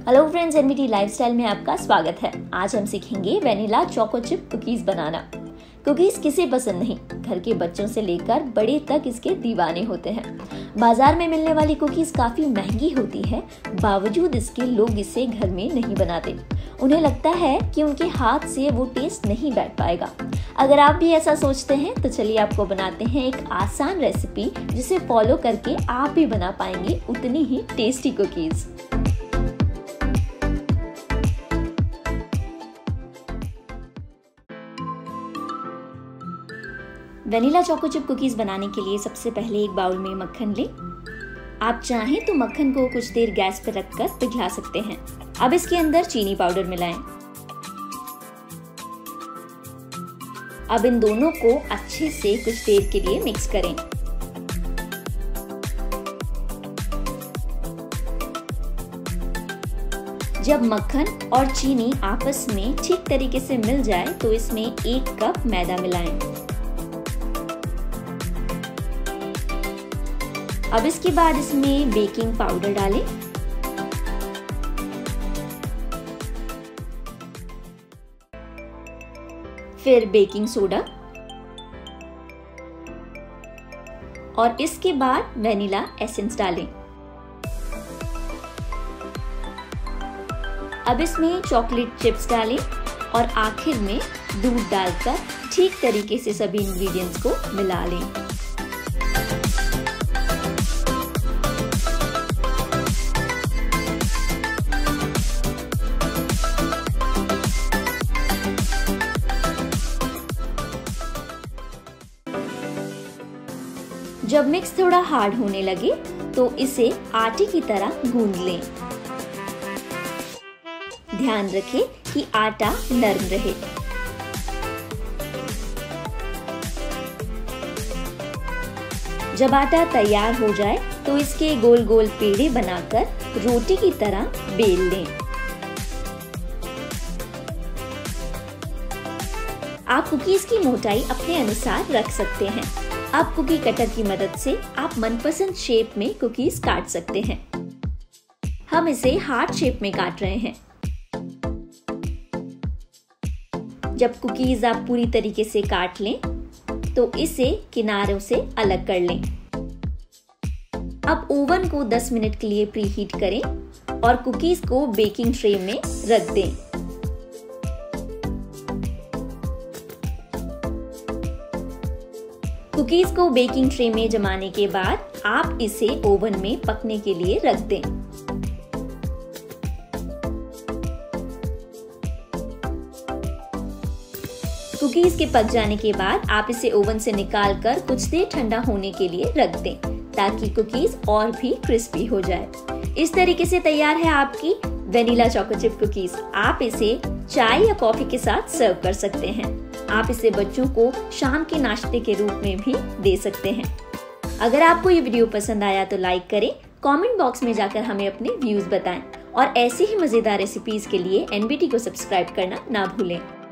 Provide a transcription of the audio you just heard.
Hello friends, NBT lifestyle में आपका स्वागत है। आज हम सीखेंगे वेनिला चोको चिप कुकीज बनाना। कुकीज किसे पसंद नहीं, घर के बच्चों से लेकर बड़े तक इसके दीवाने होते हैं। बाजार में मिलने वाली कुकीज काफी महंगी होती है, बावजूद इसके लोग इसे घर में नहीं बनाते। उन्हें लगता है कि उनके हाथ से वो टेस्ट नहीं बैठ पाएगा। अगर आप भी ऐसा सोचते हैं तो चलिए आपको बनाते हैं एक आसान रेसिपी जिसे फॉलो करके आप भी बना पाएंगे उतनी ही tasty cookies. Vanilla choco chip cookies बनाने के लिए सबसे पहले एक बाउल में मक्खन लें। आप चाहें तो मक्खन को कुछ देर गैस पर रखकर पिघला सकते हैं। अब इसके अंदर चीनी पाउडर मिलाएं। अब इन दोनों को अच्छे से कुछ देर के लिए मिक्स करें। जब मक्खन और चीनी आपस में ठीक तरीके से मिल जाए तो इसमें 1 कप मैदा मिलाएं। अब इसके बाद इसमें बेकिंग पाउडर डालें। फिर बेकिंग सोडा और इसके बाद वेनिला एसेंस डालें। अब इसमें चॉकलेट चिप्स डालें और आखिर में दूध डालकर ठीक तरीके से सभी इंग्रेडिएंट्स को मिला लें। जब मिक्स थोड़ा हार्ड होने लगे तो इसे आटे की तरह गूंद लें। ध्यान रखें कि आटा नरम रहे। जब आटा तैयार हो जाए तो इसके गोल गोल पेड़े बनाकर रोटी की तरह बेल लें। आप कुकीज की मोटाई अपने अनुसार रख सकते हैं। अब कुकी कटर की मदद से आप मनपसंद शेप में कुकीज काट सकते हैं। हम इसे हार्ट शेप में काट रहे हैं। जब कुकीज आप पूरी तरीके से काट लें तो इसे किनारों से अलग कर लें। अब ओवन को 10 मिनट के लिए प्रीहीट करें और कुकीज को बेकिंग ट्रे में रख दें। कुकीज को बेकिंग ट्रे में जमाने के बाद आप इसे ओवन में पकने के लिए रख दें। कुकीज के पक जाने के बाद आप इसे ओवन से निकालकर कुछ देर ठंडा होने के लिए रख दें ताकि कुकीज और भी क्रिस्पी हो जाए। इस तरीके से तैयार है आपकी वेनिला चोको चिप कुकीज। आप इसे चाय या कॉफी के साथ सर्व कर सकते हैं। आप इसे बच्चों को शाम के नाश्ते के रूप में भी दे सकते हैं। अगर आपको ये वीडियो पसंद आया तो लाइक करें, कमेंट बॉक्स में जाकर हमें अपने व्यूज बताएं और ऐसी ही मजेदार रेसिपीज के लिए एनबीटी को सब्सक्राइब करना ना भूलें।